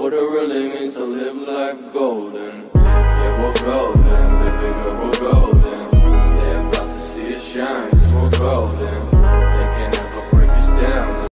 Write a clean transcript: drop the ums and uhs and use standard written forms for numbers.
what it really means to live life golden.